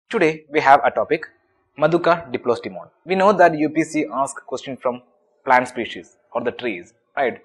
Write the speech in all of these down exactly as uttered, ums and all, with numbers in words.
Today we have a topic, Maduka diplostimon. We know that U P S C asks question from plant species or the trees, right?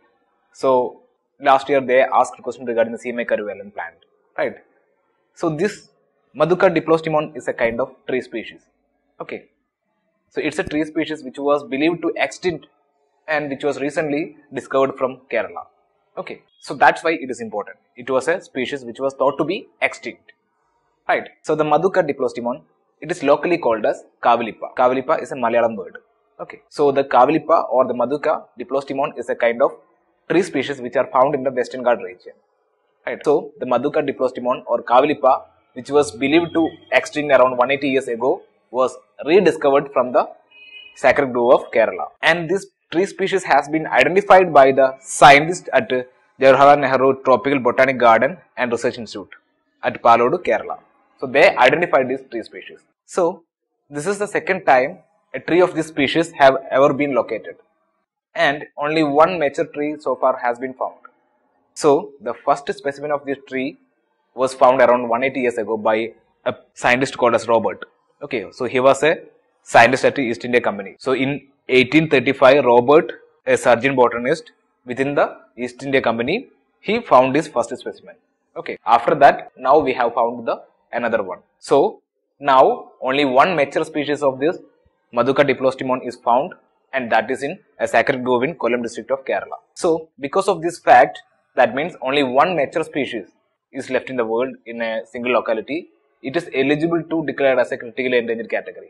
So last year they asked question regarding the C M Y caryophyllum plant, right? So this Maduka diplostimon is a kind of tree species. Okay, so it's a tree species which was believed to extinct and which was recently discovered from Kerala. Okay, so that's why it is important. It was a species which was thought to be extinct. Right. So the Maduka diplostimon, it is locally called as Kavalippa. Kavalippa is a Malayalam word. Okay. So the Kavalippa or the Maduka diplostimon is a kind of tree species which are found in the Western Ghat region. Right. So the Maduka diplostimon or Kavalippa, which was believed to extinct around one hundred eighty years ago, was rediscovered from the Sacred Grove of Kerala. And this tree species has been identified by the scientists at Jawaharlal Nehru Tropical Botanic Garden and Research Institute at Palodu, Kerala. So they identified this tree species. So this is the second time a tree of this species have ever been located, and only one mature tree so far has been found. So the first specimen of this tree was found around one hundred eighty years ago by a scientist called as Robert. Okay, so he was a scientist at the East India Company. So in eighteen thirty-five, Robert, a surgeon botanist within the East India Company, he found his first specimen. Okay, after that, now we have found the another one. So now only one mature species of this Maduka diplostimon is found, and that is in a sacred grove in Kollam district of Kerala. So because of this fact, that means only one mature species is left in the world in a single locality. It is eligible to declare as a critically endangered category,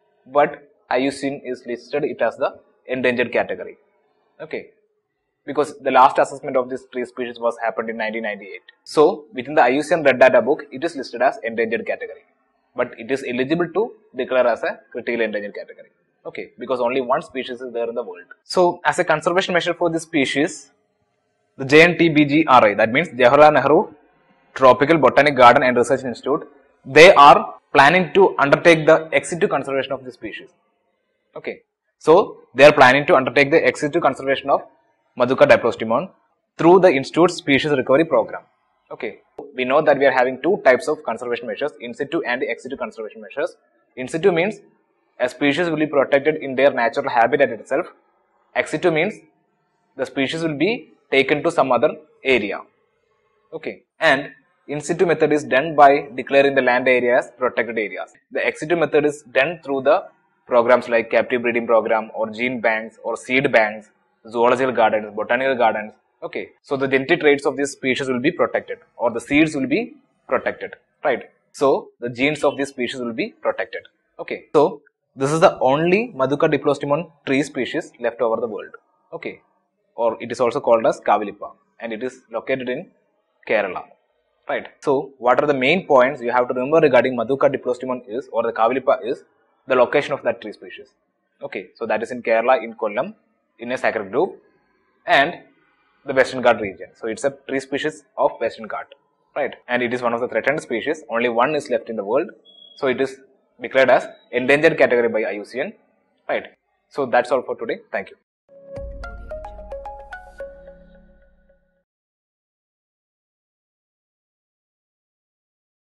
but I U C N is listed it as the endangered category. Okay, because the last assessment of this tree species was happened in nineteen ninety-eight. So within the I U C N Red Data book, it is listed as endangered category, but it is eligible to declare as a critically endangered category. Okay, because only one species is there in the world. So as a conservation measure for this species, the J N T B G R I, that means Jawaharlal Nehru Tropical Botanic Garden and Research Institute, they are planning to undertake the ex situ conservation of this species. Okay, so they are planning to undertake the ex situ conservation of Maduka diplostimon through the Institute's Species Recovery Program. Okay, we know that we are having two types of conservation measures, in situ and ex situ conservation measures. In situ means a species will be protected in their natural habitat itself. Ex situ means the species will be taken to some other area. Okay, and in situ method is done by declaring the land area as protected areas. The ex situ method is done through the programs like captive breeding program or gene banks or seed banks, zoological gardens, botanical gardens. Okay, so the genetic traits of this species will be protected, or the seeds will be protected, right? So the genes of this species will be protected. Okay, so this is the only Maduka diplostimon tree species left over the world. Okay, or it is also called as Kavalippa, and it is located in Kerala, right? So what are the main points you have to remember regarding Maduka diplostimon is, or the Kavalippa is, the location of that tree species. Okay, so that is in Kerala, in Kollam, in a sacred grove, and the Western Ghat region. So it's a tree species of Western Ghat, right? And it is one of the threatened species. Only one is left in the world. So it is declared as endangered category by I U C N, right? So that's all for today. Thank you.